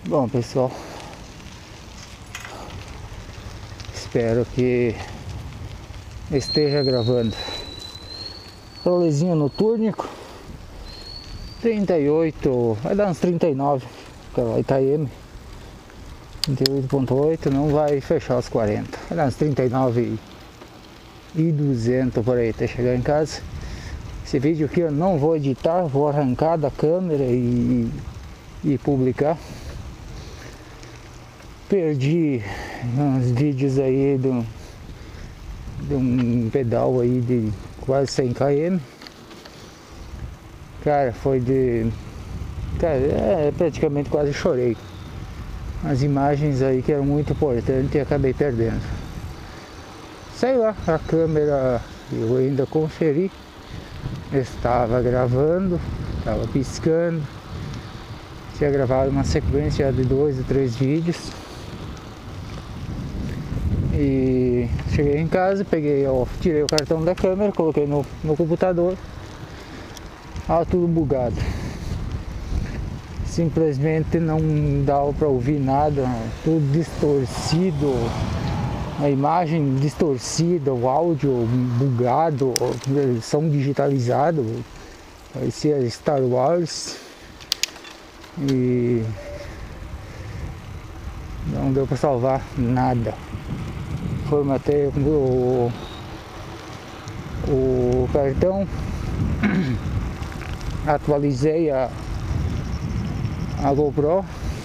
Bom, pessoal, espero que esteja gravando. Rolezinho noturnico 38, vai dar uns 39 km, 38.8, não vai fechar os 40, vai dar uns 39 e 200 por aí até chegar em casa. Esse vídeo aqui eu não vou editar, vou arrancar da câmera e publicar. Perdi uns vídeos aí de um pedal aí de quase 100 km. Cara, foi de... Cara, praticamente quase chorei. As imagens aí que eram muito importantes e acabei perdendo. Sei lá, a câmera eu ainda conferi. Estava gravando, estava piscando. Tinha gravado uma sequência de 2 ou 3 vídeos. E cheguei em casa, tirei o cartão da câmera, coloquei no computador. Tudo bugado. Simplesmente não dava para ouvir nada, tudo distorcido, a imagem distorcida, o áudio bugado, som digitalizado, parecia Star Wars. E não deu para salvar nada. Formatei o cartão, atualizei a GoPro.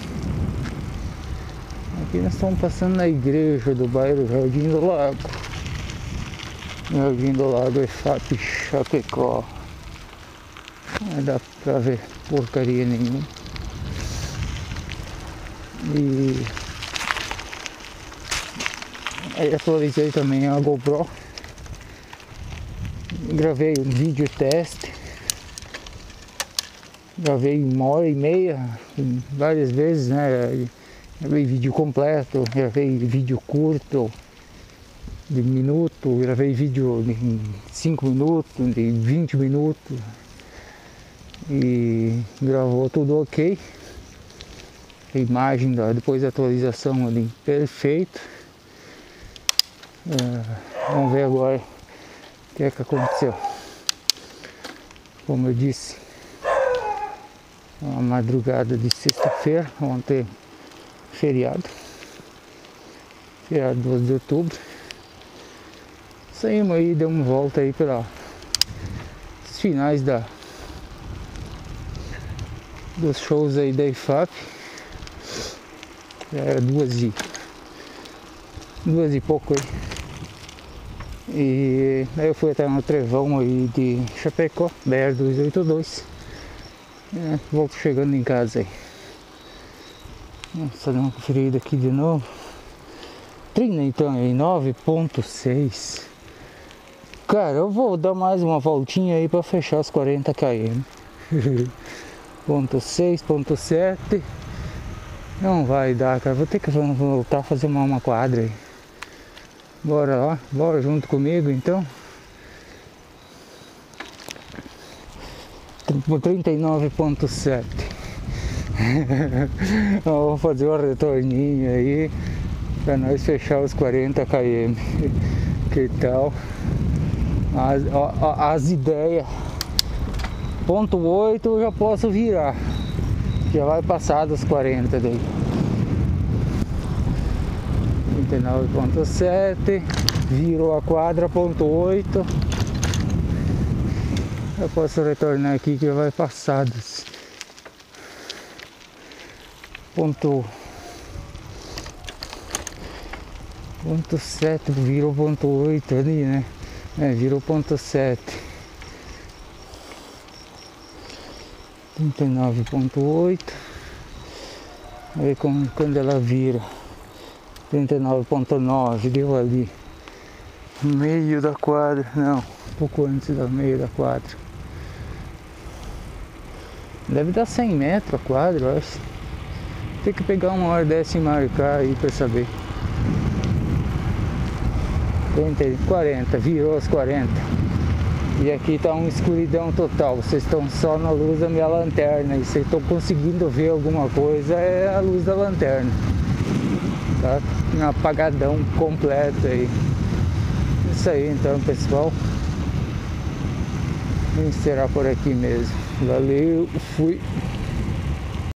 Aqui nós estamos passando na igreja do bairro Jardim do Lago. Jardim do Lago EFAP Chapecó. Não dá pra ver porcaria nenhuma. E aí atualizei também a GoPro. Gravei um vídeo teste. Gravei 1h30, várias vezes, né? Gravei vídeo completo, gravei vídeo curto, de minuto, gravei vídeo de 5 minutos, de 20 minutos. E gravou tudo ok. A imagem depois da atualização ali, perfeito. Vamos ver agora o que é que aconteceu. Como eu disse, uma madrugada de sexta-feira, ontem feriado 12 de outubro. Saímos aí, demos uma volta aí pelos finais dos shows aí da IFAP. Era 2 e pouco aí. E aí eu fui até no Trevão aí de Chapecó, BR-282. Volto chegando em casa aí. Vamos fazer uma conferida aqui de novo. 30 então aí, 9.6. Cara, eu vou dar mais uma voltinha aí pra fechar os 40 km. Ponto 6, ponto 7. Não vai dar, cara. Vou ter que voltar a fazer uma quadra aí. Bora lá, bora junto comigo então. 39.7. Vamos fazer um retorninho aí pra nós fechar os 40 km. Que tal? As ideias. Ponto 8 eu já posso virar. Já vai passar dos 40 daí. 39.7. Virou a quadra, ponto 8. Eu posso retornar aqui que já vai passar dos ponto 7, virou ponto 8 ali, né? Virou ponto 7. 39.8. Aí quando ela vira 39.9, deu ali meio da quadra, não, um pouco antes do meio da quadra. Deve dar 100 metros a quadra, eu acho. Tem que pegar uma hora dessa e marcar aí pra saber. 40, virou os 40. E aqui tá uma escuridão total, vocês estão só na luz da minha lanterna. E vocês estão conseguindo ver alguma coisa, é a luz da lanterna. Tá um apagadão completo aí. Isso aí então, pessoal. Vou encerrar por aqui mesmo. Valeu, fui.